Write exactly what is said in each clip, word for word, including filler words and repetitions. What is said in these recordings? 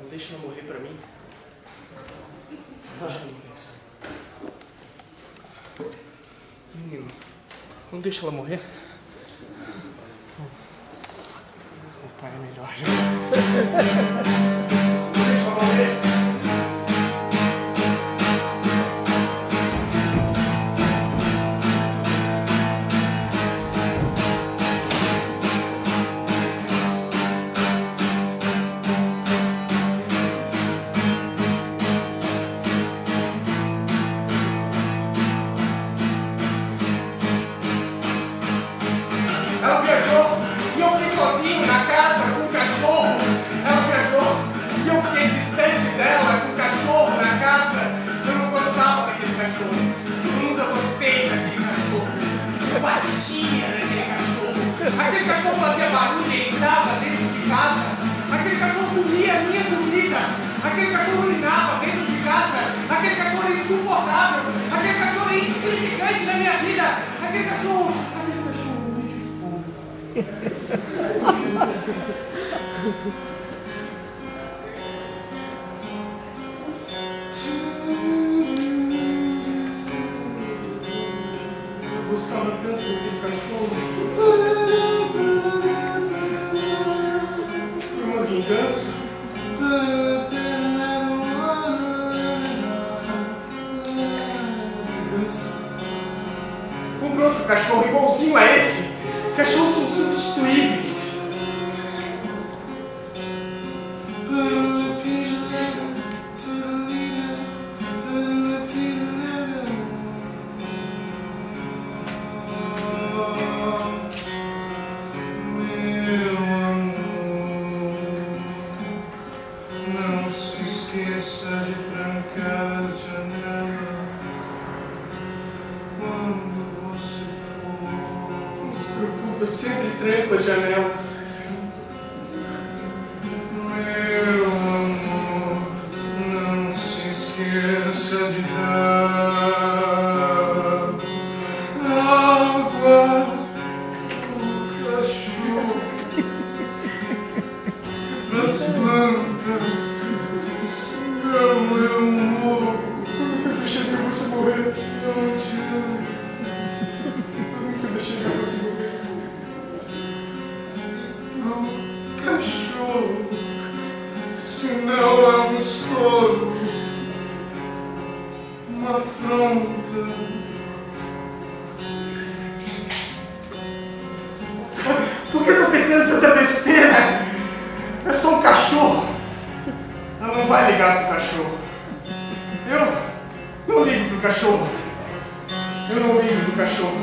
deixa ela morrer pra mim. Deixa ela morrer. Menino, não deixa ela morrer? O pai é melhor. Não deixa ela morrer. Ela viajou e eu fiquei sozinho na casa com o cachorro. Ela viajou e eu fiquei distante dela com o cachorro na casa. Eu não gostava daquele cachorro. Eu nunca gostei daquele cachorro. Eu batia naquele cachorro. Aquele cachorro fazia barulho e entrava dentro de casa. Aquele cachorro comia a minha comida. Aquele cachorro urinava dentro de casa. Aquele cachorro era insuportável. Aquele cachorro é insignificante na minha vida. Aquele cachorro... Aquele cachorro... Eu gostava tanto daquele cachorro. Foi uma vingança. Vingança. Comprou outro cachorro igualzinho a esse. Cachorros são substituíveis. Meu amor, não se esqueça de trancar as janelas quando você Eu sempre tranco as janelas. Meu amor, não se esqueça de dar água pro cachorro, pras plantas, senão eu morro. Eu nunca deixei você morrer. Não adianta. Eu nunca deixei você morrer. Cachorro, senão é um estouro, uma afronta. Por que eu tô pensando em tanta besteira? É só um cachorro. Ela não vai ligar pro cachorro. Eu não ligo pro cachorro. Eu não ligo pro cachorro.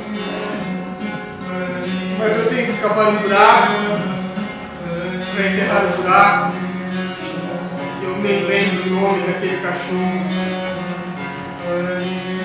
Mas eu tenho que cavar um buraco para enterrar o buraco. Eu nem lembro o nome daquele cachorro.